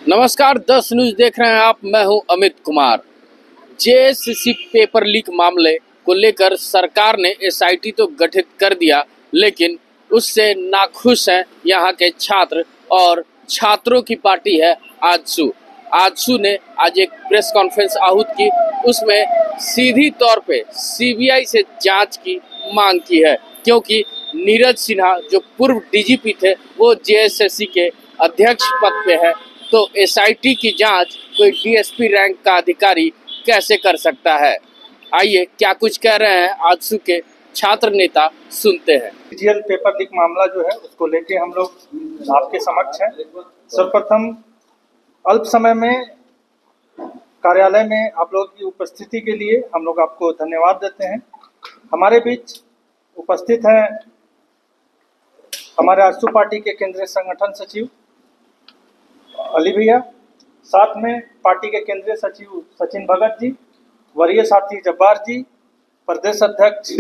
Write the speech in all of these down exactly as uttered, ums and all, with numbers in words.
नमस्कार, दस न्यूज देख रहे हैं आप। मैं हूं Amit Kumar. JSSC paper leak मामले को लेकर सरकार ने एसआईटी तो गठित कर दिया, लेकिन उससे नाखुश हैं यहां के छात्र और छात्रों की पार्टी है आजसू। आजसू ने आज एक प्रेस कॉन्फ्रेंस आहूत की, उसमें सीधी तौर पे सीबीआई से जांच की मांग की है, क्योंकि नीरज सिन्हा जो पूर्व डीजीपी थे वो जेएसएससी के अध्यक्ष पद पे है, तो एसआईटी की जांच कोई डीएसपी रैंक का अधिकारी कैसे कर सकता है। आइए क्या कुछ कह रहे हैं आजसू के छात्र नेता, सुनते हैं। सीजीएल पेपर लीक मामला जो है उसको लेके हम लोग आपके समक्ष हैं। सर्वप्रथम अल्प समय में कार्यालय में आप लोगों की उपस्थिति के लिए हम लोग आपको धन्यवाद देते हैं। हमारे बीच उपस्थित हैं हमारे आजसू पार्टी के केंद्रीय संगठन सचिव अली भैया, साथ में पार्टी के केंद्रीय सचिव सचिन भगत जी, वरीय साथी जब्बार जी, प्रदेश अध्यक्ष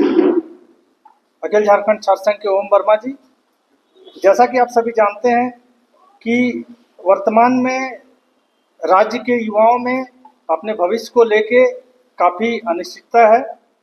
अखिल झारखंड छात्र संघ के ओम वर्मा जी। जैसा कि आप सभी जानते हैं कि वर्तमान में राज्य के युवाओं में अपने भविष्य को लेके काफ़ी अनिश्चितता है।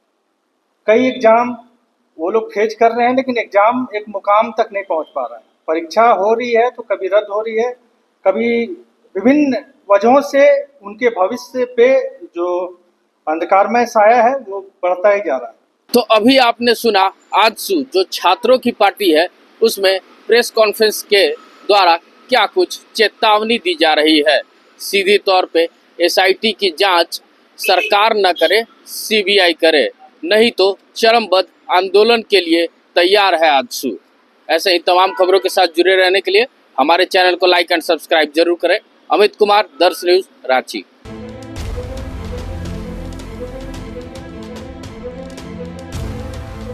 कई एग्जाम वो लोग फेच कर रहे हैं, लेकिन एग्जाम एक मुकाम तक नहीं पहुंच पा रहा है। परीक्षा हो रही है तो कभी रद्द हो रही है, कभी विभिन्न वजहों से उनके भविष्य पे जो अंधकारमय साया है वो बढ़ता ही जा रहा है। तो अभी आपने सुना आजसू जो छात्रों की पार्टी है, उसमें प्रेस कॉन्फ्रेंस के द्वारा क्या कुछ चेतावनी दी जा रही है। सीधी तौर पे एसआईटी की जांच सरकार न करे, सीबीआई करे, नहीं तो चरमबद्ध आंदोलन के लिए तैयार है आजसू। ऐसे ही तमाम खबरों के साथ जुड़े रहने के लिए हमारे चैनल को लाइक एंड सब्सक्राइब जरूर करें। अमित कुमार, दस न्यूज, रांची।